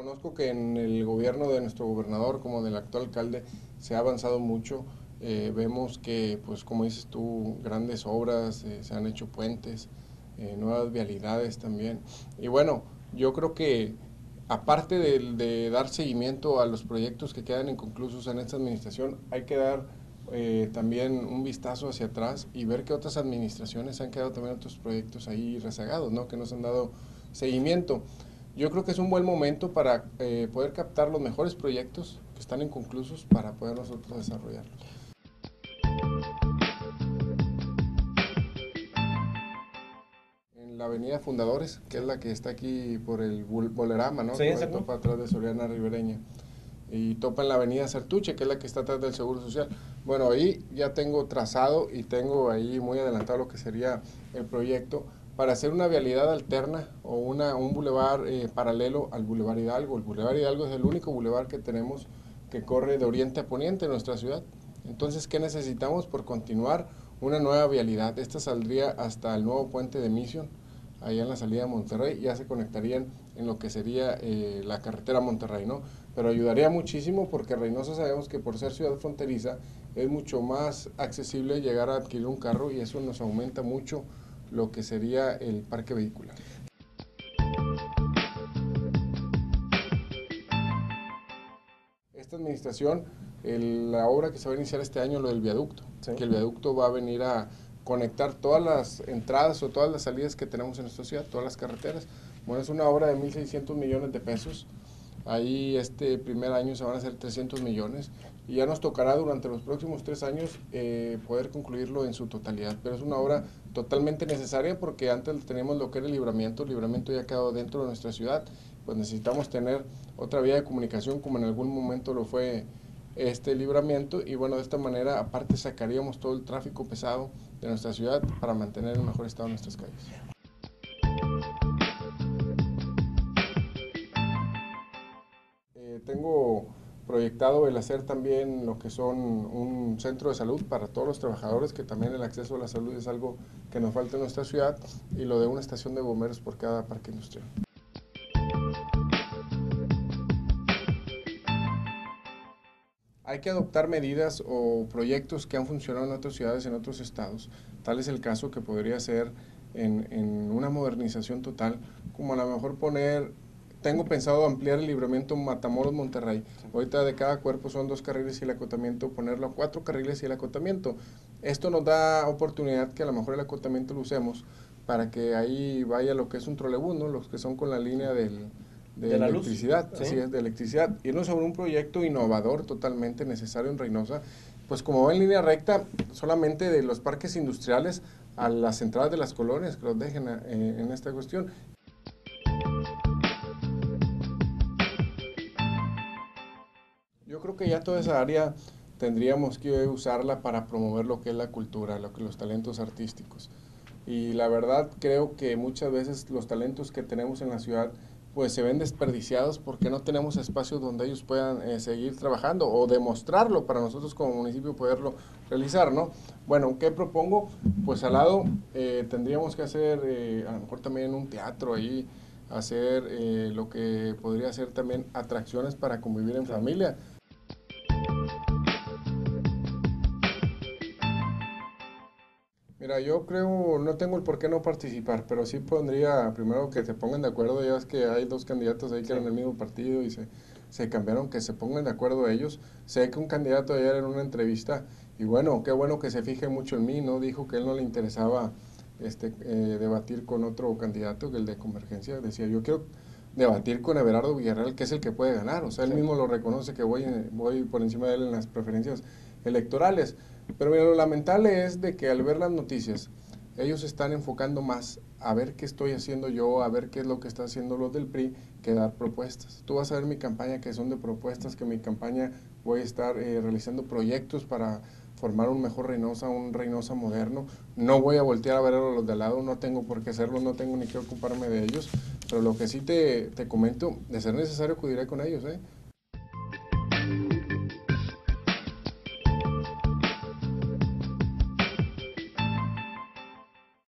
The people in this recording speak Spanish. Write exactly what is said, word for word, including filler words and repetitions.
Reconozco que en el gobierno de nuestro gobernador como del actual alcalde se ha avanzado mucho. Eh, vemos que, pues como dices tú, grandes obras, eh, se han hecho puentes, eh, nuevas vialidades también. Y bueno, yo creo que aparte de, de dar seguimiento a los proyectos que quedan inconclusos en esta administración, hay que dar eh, también un vistazo hacia atrás y ver que otras administraciones han quedado también otros proyectos ahí rezagados, ¿no? Que no se han dado seguimiento. Yo creo que es un buen momento para eh, poder captar los mejores proyectos que están inconclusos para poder nosotros desarrollarlos. En la avenida Fundadores, que es la que está aquí por el Bolerama, ¿no? Sí, Que exacto. topa atrás de Soriana Ribereña. Y topa en la avenida Sertuche, que es la que está atrás del Seguro Social. Bueno, ahí ya tengo trazado y tengo ahí muy adelantado lo que sería el proyecto para hacer una vialidad alterna o una, un bulevar eh, paralelo al Boulevard Hidalgo. El Boulevard Hidalgo es el único bulevar que tenemos que corre de oriente a poniente en nuestra ciudad. Entonces, ¿qué necesitamos? Por continuar una nueva vialidad. Esta saldría hasta el nuevo puente de Mission, allá en la salida de Monterrey, ya se conectarían en lo que sería eh, la carretera Monterrey, ¿no? Pero ayudaría muchísimo porque Reynosa sabemos que por ser ciudad fronteriza es mucho más accesible llegar a adquirir un carro y eso nos aumenta mucho lo que sería el parque vehicular. Esta administración, el, la obra que se va a iniciar este año, lo del viaducto, sí. Que el viaducto va a venir a conectar todas las entradas o todas las salidas que tenemos en nuestra ciudad, todas las carreteras. Bueno, es una obra de mil seiscientos millones de pesos. Ahí este primer año se van a hacer trescientos millones y ya nos tocará durante los próximos tres años eh, poder concluirlo en su totalidad. Pero es una obra totalmente necesaria porque antes teníamos lo que era el libramiento, el libramiento ya ha quedado dentro de nuestra ciudad, pues necesitamos tener otra vía de comunicación como en algún momento lo fue este libramiento y bueno, de esta manera aparte sacaríamos todo el tráfico pesado de nuestra ciudad para mantener el mejor estado de nuestras calles. Tengo proyectado el hacer también lo que son un centro de salud para todos los trabajadores, que también el acceso a la salud es algo que nos falta en nuestra ciudad, y lo de una estación de bomberos por cada parque industrial. Hay que adoptar medidas o proyectos que han funcionado en otras ciudades, en otros estados. Tal es el caso que podría ser en, en una modernización total, como a lo mejor poner... Tengo pensado ampliar el libramiento Matamoros-Monterrey. Ahorita de cada cuerpo son dos carriles y el acotamiento, ponerlo a cuatro carriles y el acotamiento. Esto nos da oportunidad que a lo mejor el acotamiento lo usemos para que ahí vaya lo que es un trolebús, ¿no? Los que son con la línea del, de, de la electricidad, luz, así ¿sí? es, de electricidad. Irnos sobre un proyecto innovador totalmente necesario en Reynosa, pues como va en línea recta, solamente de los parques industriales a las entradas de las colonias, que los dejen eh, en esta cuestión. Yo creo que ya toda esa área tendríamos que usarla para promover lo que es la cultura, lo que los talentos artísticos. Y la verdad creo que muchas veces los talentos que tenemos en la ciudad pues se ven desperdiciados porque no tenemos espacios donde ellos puedan eh, seguir trabajando o demostrarlo para nosotros como municipio poderlo realizar, ¿no? Bueno, ¿qué propongo? Pues al lado eh, tendríamos que hacer eh, a lo mejor también un teatro ahí, hacer eh, lo que podría ser también atracciones para convivir en familia. Mira, yo creo, no tengo el por qué no participar, pero sí pondría primero que se pongan de acuerdo. Ya ves que hay dos candidatos ahí que sí. eran del mismo partido y se, se cambiaron, que se pongan de acuerdo ellos. Sé que un candidato ayer en una entrevista, y bueno, qué bueno que se fije mucho en mí, ¿no? Dijo que a él no le interesaba este, eh, debatir con otro candidato, que el de Convergencia. Decía, yo quiero debatir con Everardo Villarreal, que es el que puede ganar. O sea, él sí. mismo lo reconoce que voy, voy por encima de él en las preferencias electorales. Pero mira, lo lamentable es de que al ver las noticias, ellos están enfocando más a ver qué estoy haciendo yo, a ver qué es lo que están haciendo los del P R I, que dar propuestas. Tú vas a ver mi campaña que son de propuestas, que mi campaña voy a estar eh, realizando proyectos para formar un mejor Reynosa, un Reynosa moderno. No voy a voltear a ver a los de al lado, no tengo por qué hacerlo, no tengo ni que ocuparme de ellos, pero lo que sí te, te comento, de ser necesario acudiré con ellos, ¿eh?